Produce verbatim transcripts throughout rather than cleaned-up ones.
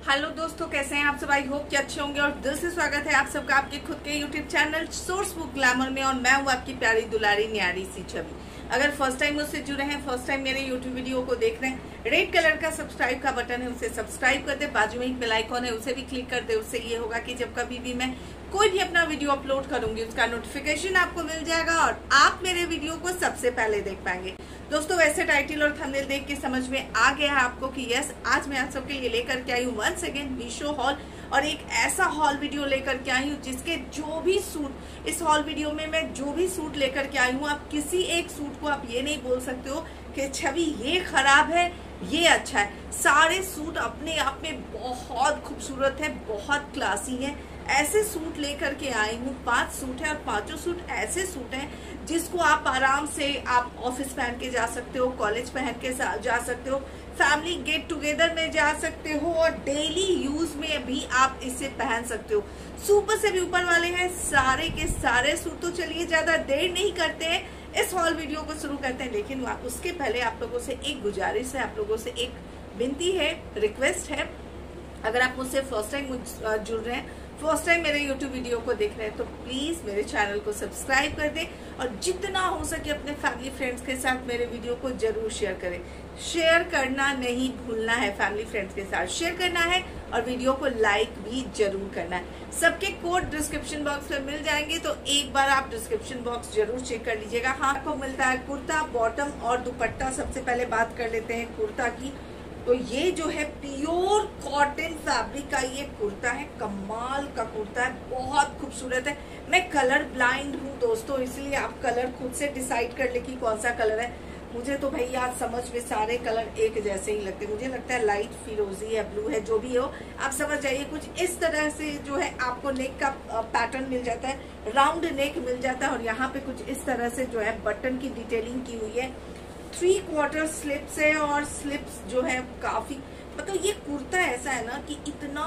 Hello दोस्तों, कैसे हैं आप सब। आई होप कि अच्छे होंगे और दिल से स्वागत है आप सबका आपके खुद के YouTube channel source book glamour में। और मैं हूँ आपकी प्यारी दुलारी न्यारी सी छवि। अगर फर्स्ट टाइम मुझसे जुड़े हैं, फर्स्ट टाइम मेरे यूट्यूब वीडियो को देख रहे हैं, रेड कलर का सब्सक्राइब का बटन है, उसे सब्सक्राइब कर दे। बाजू में एक बेल आइकॉन है, उसे भी क्लिक कर दे। उससे ये होगा कि जब कभी भी मैं कोई भी अपना वीडियो अपलोड करूंगी उसका नोटिफिकेशन आपको मिल जाएगा और आप मेरे वीडियो को सबसे पहले देख पाएंगे। दोस्तों, वैसे टाइटल और थंबनेल देख के समझ में आ गया है आपको कि यस, आज मैं आप सबके लिए लेकर के आई हूँ वंस अगेन मीशो हॉल। और एक ऐसा हॉल वीडियो लेकर के आई हूँ जिसके जो भी सूट, इस हॉल वीडियो में मैं जो भी सूट लेकर के आई हूँ, आप किसी एक सूट को आप ये नहीं बोल सकते हो कि छवि ये खराब है ये अच्छा है। सारे सूट अपने आप में बहुत खूबसूरत है, बहुत क्लासी है। ऐसे सूट लेकर के आई हूँ, पांच सूट है और पांचों सूट ऐसे सूट हैं जिसको आप आराम से आप ऑफिस पहन के जा सकते हो, कॉलेज पहन के जा सकते हो, फैमिली गेट टुगेदर में जा सकते हो और डेली यूज में भी आप इसे पहन सकते हो। सुपर से भी ऊपर वाले हैं सारे के सारे सूट। तो चलिए ज्यादा देर नहीं करते हैं, इस हॉल वीडियो को शुरू करते हैं। लेकिन उसके पहले आप लोगों से एक गुजारिश है, आप लोगों से एक विनती है, रिक्वेस्ट है। अगर आप मुझसे फर्स्ट टाइम जुड़ रहे हैं, फर्स्ट टाइम मेरे YouTube वीडियो को देख रहे हैं, तो प्लीज मेरे चैनल को सब्सक्राइब कर दें और जितना हो सके अपने फैमिली फ्रेंड्स के साथ मेरे वीडियो को जरूर शेयर करें। शेयर करना नहीं भूलना है, फैमिली फ्रेंड्स के साथ शेयर करना है और वीडियो को लाइक भी जरूर करना है। सबके कोड डिस्क्रिप्शन बॉक्स में मिल जाएंगे, तो एक बार आप डिस्क्रिप्शन बॉक्स जरूर चेक कर लीजिएगा। हाँ, आपको मिलता है कुर्ता, बॉटम और दुपट्टा। सबसे पहले बात कर लेते हैं कुर्ता की। तो ये जो है प्योर कॉटन फैब्रिक का ये कुर्ता है, कमाल का कुर्ता है, बहुत खूबसूरत है। मैं कलर ब्लाइंड हूँ दोस्तों, इसलिए आप कलर खुद से डिसाइड कर ले कि कौन सा कलर है। मुझे तो भैया समझ में सारे कलर एक जैसे ही लगते हैं। मुझे लगता है लाइट फिरोजी है, ब्लू है, जो भी हो आप समझ जाइए। कुछ इस तरह से जो है आपको नेक का पैटर्न मिल जाता है, राउंड नेक मिल जाता है और यहाँ पे कुछ इस तरह से जो है बटन की डिटेलिंग की हुई है। थ्री क्वार्टर स्लिप्स है और स्लिप्स जो है काफी, मतलब ये कुर्ता ऐसा है ना कि इतना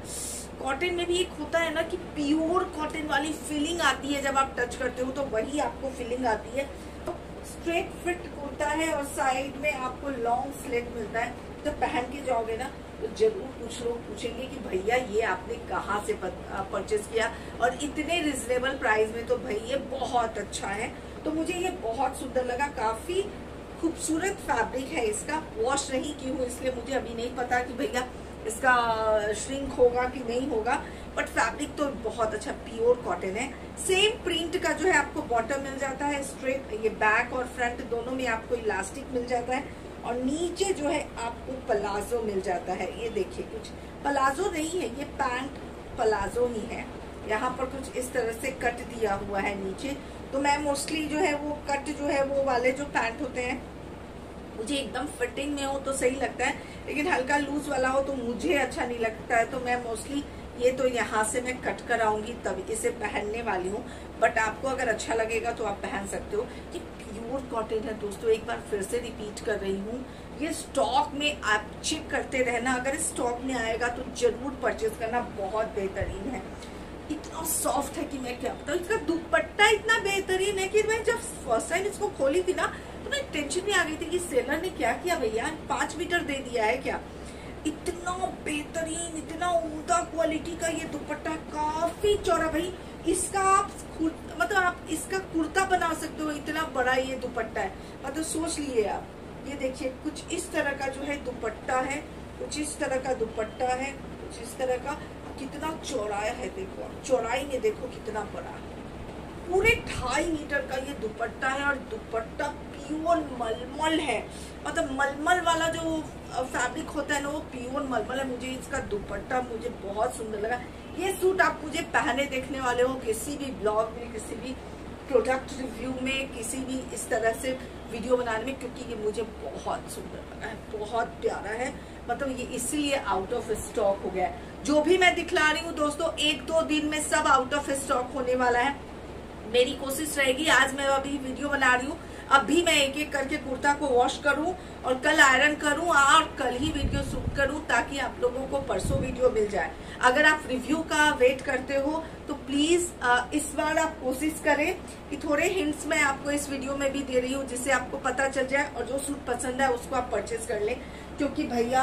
कॉटन में भी एक होता है ना कि प्योर कॉटन वाली फीलिंग आती है। जब आप टच करते हो तो वही आपको फीलिंग आती है। तो स्ट्रेट फिट कुर्ता है और साइड में आपको लॉन्ग स्लीव मिलता है। तो पहन के जाओगे ना तो जरूर कुछ लोग पूछेंगे कि भैया ये आपने कहाँ से परचेज किया और इतने रिजनेबल प्राइस में। तो भाई ये बहुत अच्छा है, तो मुझे ये बहुत सुंदर लगा। काफी खूबसूरत फैब्रिक है इसका। वॉश नहीं की हूँ इसलिए मुझे अभी नहीं पता कि भैया इसका श्रिंक होगा कि नहीं होगा, बट फैब्रिक तो बहुत अच्छा प्योर कॉटन है। सेम प्रिंट का जो है आपको बॉटम मिल जाता है स्ट्रेट, ये बैक और फ्रंट दोनों में आपको इलास्टिक मिल जाता है और नीचे जो है आपको पलाजो मिल जाता है। ये देखिए, कुछ पलाजो नहीं है, ये पैंट पलाजो ही है। यहाँ पर कुछ इस तरह से कट दिया हुआ है नीचे। तो मैं मोस्टली जो है वो कट जो है वो वाले जो पैंट होते हैं मुझे एकदम फिटिंग में हो तो सही लगता है, लेकिन हल्का लूज वाला हो तो मुझे अच्छा नहीं लगता है। तो मैं मोस्टली ये तो यहाँ से मैं कट कराऊंगी तब इसे पहनने वाली हूँ। बट आपको अगर अच्छा लगेगा तो आप पहन सकते हो। ये प्योर कॉटन है दोस्तों, एक बार फिर से रिपीट कर रही हूँ, ये स्टॉक में आप चेक करते रहना। अगर स्टॉक में आएगा तो जरूर परचेज करना, बहुत बेहतरीन है। इतना सॉफ्ट है कि मैं क्या बताऊँ। इसका दुपट्टा इतना बेहतरीन है कि मैं जब फर्स्ट टाइम इसको खोली थी ना तो मैं टेंशन में आ गई थी कि सेलर ने क्या किया भैया, पांच मीटर दे दिया है क्या। इतना बेहतरीन, इतना उम्दा क्वालिटी का ये दुपट्टा, काफी चौड़ा। भाई इसका आप मतलब आप इसका कुर्ता बना सकते हो, इतना बड़ा ये दुपट्टा है। मतलब सोच लिए आप। ये देखिए, कुछ इस तरह का जो है दुपट्टा है, कुछ इस तरह का दुपट्टा है, कुछ इस तरह का। कितना चौड़ाया है देखो, चौड़ाई में देखो कितना बड़ा है। पूरे ढाई मीटर का ये दुपट्टा है और दुपट्टा प्योर मलमल है। मतलब मलमल वाला जो फैब्रिक होता है ना वो प्योर मलमल है। मुझे इसका दुपट्टा मुझे बहुत सुंदर लगा। ये सूट आप मुझे पहने देखने वाले हो किसी भी ब्लॉग में, किसी भी प्रोडक्ट रिव्यू में, किसी भी इस तरह से वीडियो बनाने में, क्योंकि ये मुझे बहुत सुंदर लगा है, बहुत प्यारा है। मतलब ये इसीलिए आउट ऑफ स्टॉक हो गया है। जो भी मैं दिखला रही हूँ दोस्तों, एक दो दिन में सब आउट ऑफ स्टॉक होने वाला है। मेरी कोशिश रहेगी, आज मैं अभी वीडियो बना रही हूँ, अभी मैं एक एक करके कुर्ता को वॉश करूं और कल आयरन करूं और कल ही वीडियो शूट करूं ताकि आप लोगों को परसों वीडियो मिल जाए। अगर आप रिव्यू का वेट करते हो तो प्लीज इस बार आप कोशिश करें कि थोड़े हिंट्स मैं आपको इस वीडियो में भी दे रही हूँ जिससे आपको पता चल जाए और जो सूट पसंद है उसको आप परचेज कर लें। क्योंकि भैया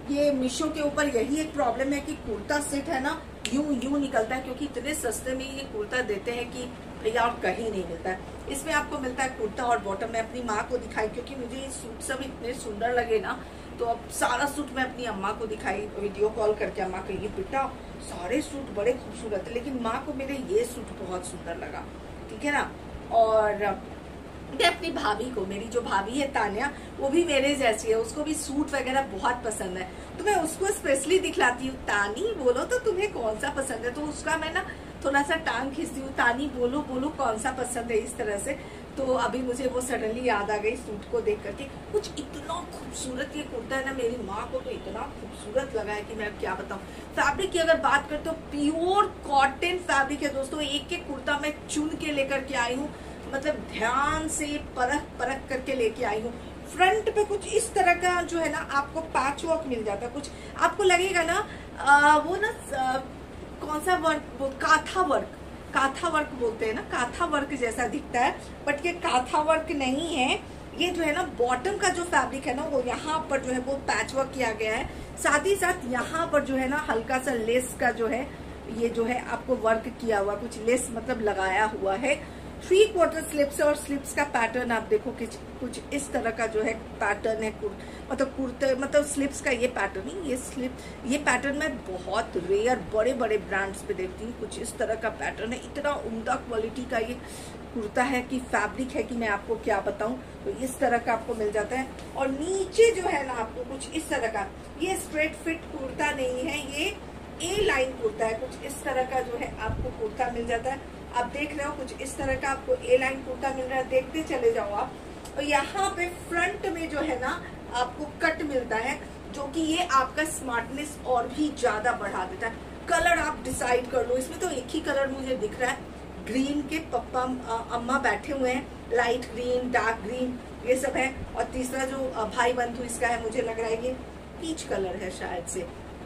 ये मीशो के ऊपर यही एक प्रॉब्लम है कि कुर्ता सेट है ना यूं यूं निकलता है, क्योंकि इतने सस्ते में ये कुर्ता देते हैं कि भैया और कहीं नहीं मिलता है। इसमें आपको मिलता है कुर्ता और बॉटम। मैं अपनी माँ को दिखाई, क्योंकि मुझे ये सूट सब इतने सुंदर लगे ना, तो अब सारा सूट मैं अपनी अम्मा को दिखाई, वीडियो कॉल करके अम्मा कही बेटा सारे सूट बड़े खूबसूरत है, लेकिन माँ को मेरे ये सूट बहुत सुंदर लगा, ठीक है ना। और मैं अपनी भाभी को, मेरी जो भाभी है तान्या, वो भी मेरे जैसी है, उसको भी सूट वगैरह बहुत पसंद है, तो मैं उसको स्पेशली दिखलाती हूँ, तानी बोलो तो तुम्हें कौन सा पसंद है, तो उसका मैं ना थोड़ा सा टांग खींचती हूँ, तानी बोलो बोलो कौन सा पसंद है, इस तरह से। तो अभी मुझे वो सडनली याद आ गई सूट को देख करके। कुछ इतना खूबसूरत ये कुर्ता है ना, मेरी माँ को तो इतना खूबसूरत लगा है कि मैं क्या बताऊँ। फैब्रिक की अगर बात करते हो, प्योर कॉटन फैब्रिक है दोस्तों। एक एक कुर्ता मैं चुन के लेकर के आई हूँ, मतलब ध्यान से परख परख करके लेके आई हूँ। फ्रंट पे कुछ इस तरह का जो है ना आपको पैच वर्क मिल जाता है, कुछ आपको लगेगा ना आ, वो ना आ, कौन सा वर्क, वो काथा वर्क, काथा वर्क बोलते हैं ना, काथा वर्क जैसा दिखता है, बट ये काथा वर्क नहीं है। ये जो है ना बॉटम का जो फैब्रिक है ना, वो यहाँ पर जो है वो पैच वर्क किया गया है, साथ ही साथ यहाँ पर जो है ना हल्का सा लेस का जो है ये जो है आपको वर्क किया हुआ, कुछ लेस मतलब लगाया हुआ है। थ्री क्वार्टर स्लिप्स और स्लिप्स का पैटर्न आप देखो कि कुछ इस तरह का जो है पैटर्न है, कुर, मतलब कुर्ते मतलब स्लिप्स का ये पैटर्न ही, ये स्लिप ये पैटर्न मैं बहुत रेयर बड़े बड़े ब्रांड्स पे देखती हूँ। कुछ इस तरह का पैटर्न है, इतना उम्दा क्वालिटी का ये कुर्ता है कि फैब्रिक है कि मैं आपको क्या बताऊं। तो इस तरह का आपको मिल जाता है, और नीचे जो है ना आपको कुछ इस तरह का, ये स्ट्रेट फिट कुर्ता नहीं है, ये ए लाइन कुर्ता है, कुछ इस तरह का जो है आपको कुर्ता मिल जाता है। आप देख रहे हो कुछ इस तरह का आपको ए लाइन कुर्ता मिल रहा है, देखते चले जाओ आप। और यहाँ पे फ्रंट में जो है ना आपको कट मिलता है, जो कि ये आपका स्मार्टनेस और भी ज्यादा बढ़ा देता है। कलर आप डिसाइड कर लो, इसमें तो एक ही कलर मुझे दिख रहा है, ग्रीन के पप्पा अम्मा बैठे हुए हैं, लाइट ग्रीन, डार्क ग्रीन ये सब है, और तीसरा जो भाई बंधु इसका है मुझे लग रहा है ये पीच कलर है शायद से।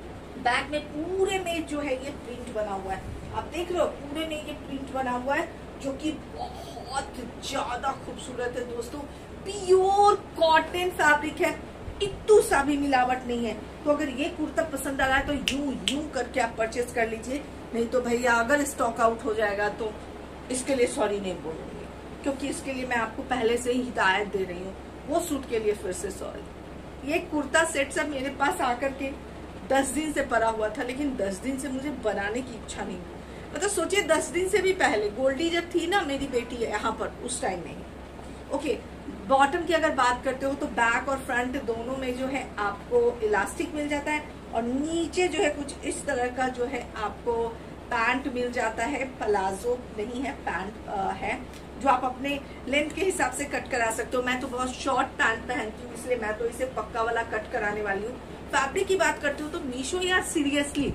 बैक में पूरे में जो है ये प्रिंट बना हुआ है, आप देख लो पूरे में ये प्रिंट बना हुआ है, जो कि बहुत ज्यादा खूबसूरत है दोस्तों। प्योर कॉटन फैब्रिक है, इतू सा भी मिलावट नहीं है। तो अगर ये कुर्ता पसंद आ रहा है तो यूं यूं करके आप परचेज कर लीजिए, नहीं तो भैया अगर स्टॉक आउट हो जाएगा तो इसके लिए सॉरी नहीं बोलूंगी, क्योंकि इसके लिए मैं आपको पहले से ही हिदायत दे रही हूँ, वो सूट के लिए फिर से सॉरी। ये कुर्ता सेट सब मेरे पास आकर के दस दिन से पड़ा हुआ था, लेकिन दस दिन से मुझे बनाने की इच्छा नहीं हुई। मतलब सोचिए दस दिन से भी पहले गोल्डी जब थी ना मेरी बेटी यहाँ पर, उस टाइम में ही। ओके, बॉटम की अगर बात करते हो तो बैक और फ्रंट दोनों में जो है आपको इलास्टिक मिल जाता है, और नीचे जो है कुछ इस तरह का जो है आपको पैंट मिल जाता है। प्लाजो नहीं है, पैंट है, जो आप अपने लेंथ के हिसाब से कट करा सकते हो। मैं तो बहुत शॉर्ट पैंट पहनती हूँ, इसलिए मैं तो इसे पक्का वाला कट कराने वाली हूँ। फैब्रिक की बात करते हो तो मीशो यार सीरियसली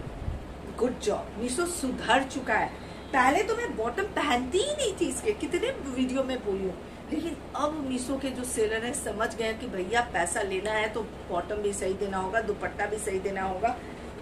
गुड जॉब, मीशो सुधर चुका है। पहले तो मैं बॉटम पहनती ही नहीं थी इसके, कितने वीडियो में बोली हूँ, लेकिन अब मीशो के जो सेलर है समझ गए कि भैया पैसा लेना है तो बॉटम भी सही देना होगा, दुपट्टा भी सही देना होगा।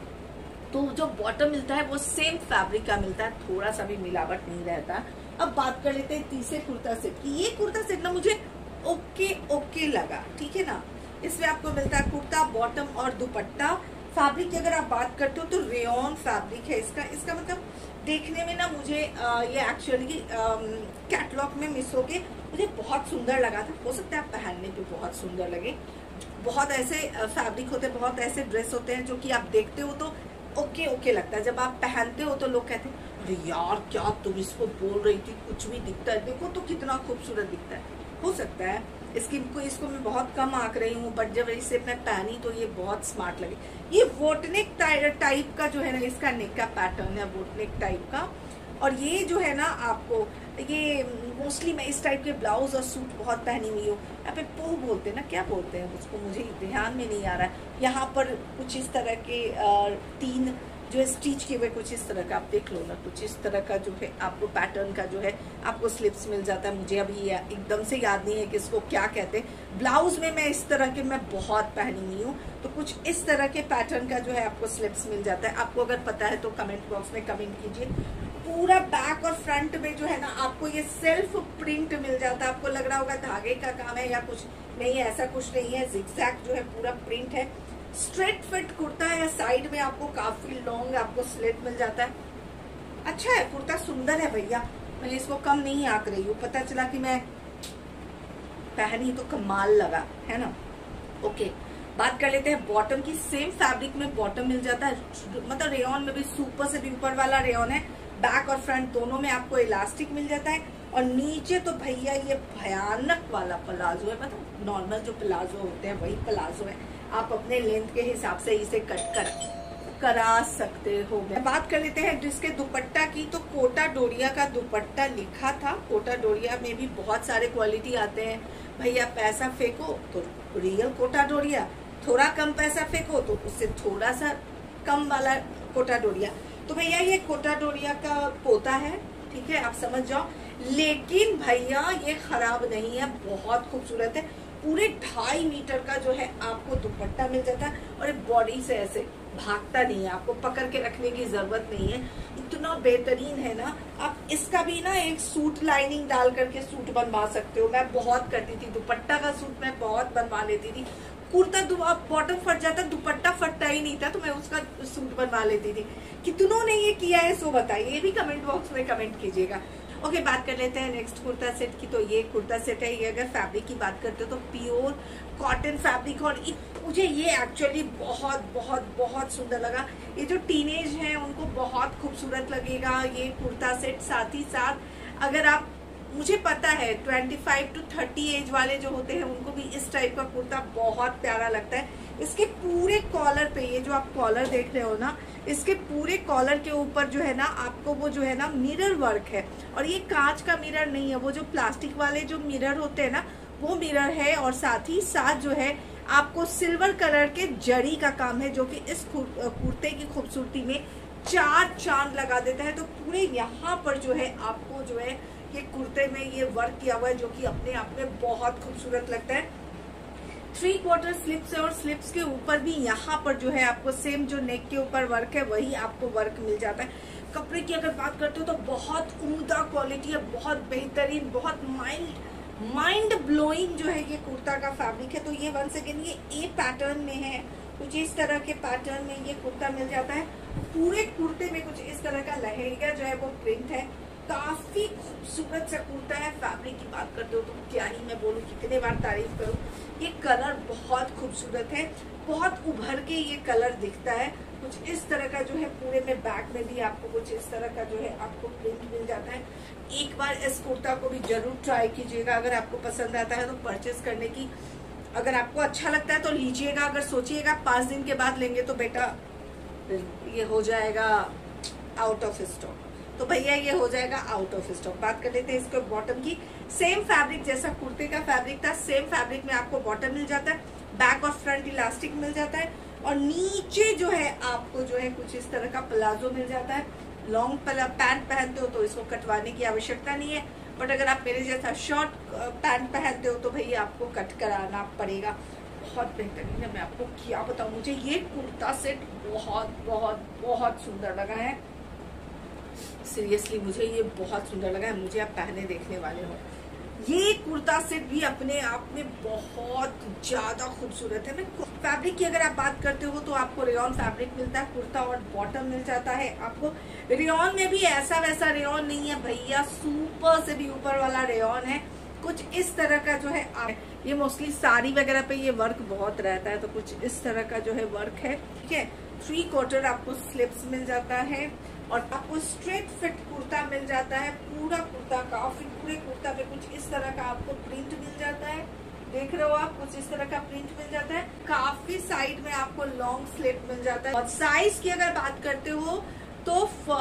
तो जो बॉटम मिलता है वो सेम फैब्रिक का मिलता है, थोड़ा सा भी मिलावट नहीं रहता। अब बात कर लेते हैं तीसरे कुर्ता सेट की। ये कुर्ता सेट ना मुझे ओके ओके लगा, ठीक है ना। इसमें आपको मिलता है कुर्ता, बॉटम और दुपट्टा। फैब्रिक की अगर आप बात करते हो तो रेयॉन फैब्रिक है इसका। इसका मतलब देखने में ना मुझे आ, ये एक्चुअली कैटलॉग में मीशो के मुझे बहुत सुंदर लगा था। हो सकता है आप पहनने पे बहुत सुंदर लगे। बहुत ऐसे फैब्रिक होते हैं, बहुत ऐसे ड्रेस होते हैं जो कि आप देखते हो तो ओके ओके लगता है, जब आप पहनते हो तो लोग कहते हैं अरे यार क्या तुम इसको बोल रही थी, कुछ भी दिखता है, देखो तो कितना खूबसूरत दिखता है। हो सकता है इसकी को इसको मैं बहुत कम आंक रही हूँ, बट जब इसे मैं पहनी तो ये बहुत स्मार्ट लगे। ये वोटनेक टाइप का जो है ना इसका नेक का पैटर्न है, वोटनेक टाइप का। और ये जो है ना आपको ये मोस्टली मैं इस टाइप के ब्लाउज और सूट बहुत पहनी हुई हूँ। यहाँ पे पोह बोलते हैं ना, क्या बोलते हैं उसको मुझे ध्यान में नहीं आ रहा है। यहाँ पर कुछ इस तरह के तीन जो है स्टिच किए हुए कुछ इस तरह का, आप देख लो ना, कुछ इस तरह का जो है आपको पैटर्न का जो है आपको स्लिप्स मिल जाता है। मुझे अभी एकदम से याद नहीं है कि इसको क्या कहते हैं। ब्लाउज में मैं इस तरह के मैं बहुत पहनी हुई हूँ, तो कुछ इस तरह के पैटर्न का जो है आपको स्लिप्स मिल जाता है। आपको अगर पता है तो कमेंट बॉक्स में कमेंट कीजिए। पूरा बैक और फ्रंट में जो है ना आपको ये सेल्फ प्रिंट मिल जाता है। आपको लग रहा होगा धागे का काम है या कुछ नहीं है, ऐसा कुछ नहीं है। जिगजैग जो है पूरा प्रिंट है। स्ट्रेट फिट कुर्ता है, साइड में आपको काफी लॉन्ग आपको स्लिट मिल जाता है। अच्छा है कुर्ता, सुंदर है भैया, मैं इसको कम नहीं आंक रही हूँ, पता चला कि मैं पहनी तो कमाल लगा है ना। ओके, बात कर लेते हैं बॉटम की। सेम फैब्रिक में बॉटम मिल जाता है, मतलब रेयन में भी सुपर से भी ऊपर वाला रेयन है। बैक और फ्रंट दोनों में आपको इलास्टिक मिल जाता है। और नीचे तो भैया ये भयानक वाला प्लाजो है, मतलब नॉर्मल जो प्लाजो होते हैं वही प्लाजो है। आप अपने लेंथ के हिसाब से इसे कट कर करा सकते हो। बात कर लेते हैं जिसके दुपट्टा की, तो कोटा डोरिया का दुपट्टा लिखा था। कोटा डोरिया में भी बहुत सारे क्वालिटी आते हैं भैया। पैसा फेंको तो रियल कोटा डोरिया, थोड़ा कम पैसा फेंको तो उससे थोड़ा सा कम वाला कोटा डोरिया। तो भैया ये कोटा डोरिया का पोता है, ठीक है, आप समझ जाओ। लेकिन भैया ये खराब नहीं है, बहुत खूबसूरत है। पूरे ढाई मीटर का जो है आपको दुपट्टा मिल जाता है और बॉडी से ऐसे भागता नहीं है, आपको पकड़ के रखने की जरूरत नहीं है। इतना बेहतरीन है ना। आप इसका भी ना एक सूट लाइनिंग डाल करके सूट बनवा सकते हो। मैं बहुत करती थी, दुपट्टा का सूट मैं बहुत बनवा लेती थी। कुर्ता बॉटम फट जाता, दुपट्टा फटता ही नहीं था, तो मैं उसका सूट बनवा लेती थी। कितनों ने ये किया है सो बताइए, ये भी कमेंट बॉक्स में कमेंट कीजिएगा। ओके, बात कर लेते हैं नेक्स्ट कुर्ता सेट की। तो ये कुर्ता सेट है, ये अगर फैब्रिक की बात करते हो तो प्योर कॉटन फैब्रिक। और मुझे ये एक्चुअली बहुत बहुत बहुत सुंदर लगा। ये जो टीनेज हैं उनको बहुत खूबसूरत लगेगा ये कुर्ता सेट। साथ ही साथ अगर आप, मुझे पता है पच्चीस टू तीस एज वाले जो होते हैं उनको भी इस टाइप का कुर्ता बहुत प्यारा लगता है। इसके पूरे कॉलर पे, ये जो आप कॉलर देख रहे हो ना, इसके पूरे कॉलर के ऊपर जो है ना आपको वो जो है ना मिरर वर्क है। और ये कांच का मिरर नहीं है, वो जो प्लास्टिक वाले जो मिरर होते हैं ना वो मिरर है। और साथ ही साथ जो है आपको सिल्वर कलर के जरी का काम है, जो कि इस कुर्ते की खूबसूरती में चार चांद लगा देता है। तो पूरे यहाँ पर जो है आपको जो है ये कुर्ते में ये वर्क किया हुआ है, जो कि अपने आप में बहुत खूबसूरत लगता है। थ्री क्वार्टर स्लिप्स है और स्लिप्स के ऊपर भी यहाँ पर जो है आपको सेम जो नेक के ऊपर वर्क है वही आपको वर्क मिल जाता है। कपड़े की अगर बात करते हो तो बहुत उम्दा क्वालिटी है, बहुत बेहतरीन, बहुत माइंड माइंड ब्लोइंग जो है ये कुर्ता का फैब्रिक है। तो ये वन सेकेंड ये ए पैटर्न में है, कुछ इस तरह के पैटर्न में ये कुर्ता मिल जाता है। पूरे कुर्ते में कुछ इस तरह का लहरिया जो है वो प्रिंट है। काफी खूबसूरत सा कुर्ता है। फैब्रिक की बात करते हो तो क्या ही मैं बोलूं, कितने बार तारीफ करूं। ये कलर बहुत खूबसूरत है, बहुत उभर के ये कलर दिखता है। कुछ इस तरह का जो है पूरे में बैक में भी आपको कुछ इस तरह का जो है आपको प्रिंट मिल जाता है। एक बार इस कुर्ता को भी जरूर ट्राई कीजिएगा। अगर आपको पसंद आता है तो परचेस करने की, अगर आपको अच्छा लगता है तो लीजिएगा। अगर सोचिएगा पांच दिन के बाद लेंगे तो बेटा ये हो जाएगा आउट ऑफ स्टॉक, तो भैया ये हो जाएगा आउट ऑफ स्टॉक। बात कर लेते हैं इसके बॉटम की। सेम फैब्रिक जैसा कुर्ते का फैब्रिक था, सेम फैब्रिक में आपको बॉटम मिल जाता है। बैक और फ्रंट इलास्टिक मिल जाता है। और नीचे जो है आपको जो है कुछ इस तरह का प्लाजो मिल जाता है। लॉन्ग पैंट पहनते हो तो इसको कटवाने की आवश्यकता नहीं है, बट अगर आप मेरे जैसा शॉर्ट पैंट पहनते हो तो भैया आपको कट कराना पड़ेगा। बहुत बेहतरीन है, मैं आपको क्या बताऊं, मुझे ये कुर्ता सेट बहुत बहुत बहुत सुंदर लगा है। सीरियसली मुझे ये बहुत सुंदर लगा है, मुझे आप पहने देखने वाले हो। ये कुर्ता सेट भी अपने आप में बहुत ज्यादा खूबसूरत है। मैं फैब्रिक की अगर आप बात करते हो तो आपको रेयन फैब्रिक मिलता है, कुर्ता और बॉटम मिल जाता है आपको। रेयन में भी ऐसा वैसा रेयन नहीं है भैया, सुपर से भी ऊपर वाला रेयन है। कुछ इस तरह का जो है आप, ये मोस्टली साड़ी वगैरह पे ये वर्क बहुत रहता है, तो कुछ इस तरह का जो है वर्क है, ठीक है। थ्री क्वार्टर आपको स्लिप्स मिल जाता है और आपको स्ट्रेट फिट कुर्ता मिल जाता है। पूरा कुर्ता काफी, पूरे कुर्ता पे कुछ इस तरह का आपको प्रिंट मिल जाता है, देख रहे हो आप, कुछ इस तरह का प्रिंट मिल जाता है। काफी साइड में आपको लॉन्ग स्लिप मिल जाता है। और साइज की अगर बात करते हो तो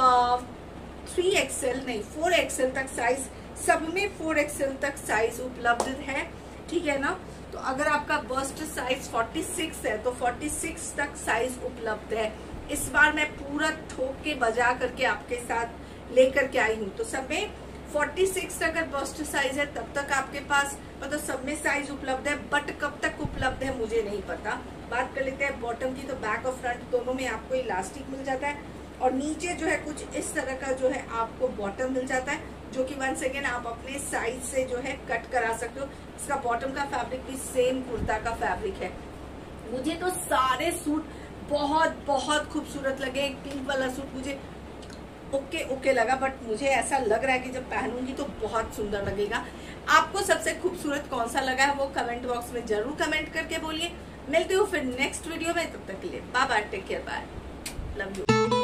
थ्री एक्सएल नहीं फोर एक्सएल तक साइज, सब में फोर एक्सएल तक साइज उपलब्ध है, ठीक है ना। तो अगर आपका बस्ट साइज छियालीस है तो छियालीस तक साइज उपलब्ध है। इस बार मैं पूरा ठोक के बजा करके आपके साथ लेकर के आई हूँ। तो सब में छियालीस अगर बस्ट साइज है तब तक आपके पास, मतलब सब में साइज उपलब्ध है, बट कब तक उपलब्ध है मुझे नहीं पता। बात कर लेते हैं बॉटम की। तो बैक और फ्रंट दोनों में आपको इलास्टिक मिल जाता है और नीचे जो है कुछ इस तरह का जो है आपको बॉटम मिल जाता है, जो कि वन सेकेंड आप अपने साइज से जो है कट करा सकते हो। इसका बॉटम का फैब्रिक भी सेम कुर्ता का फैब्रिक है, मुझे तो सारे सूट बहुत बहुत खूबसूरत लगे। एक पिंक वाला सूट मुझे ओके ओके लगा, बट मुझे ऐसा लग रहा है कि जब पहनूंगी तो बहुत सुंदर लगेगा। आपको सबसे खूबसूरत कौन सा लगा है वो कमेंट बॉक्स में जरूर कमेंट करके बोलिए। मिलती हूँ फिर नेक्स्ट वीडियो में, तब तक के लिए bye bye, take care, bye, love you.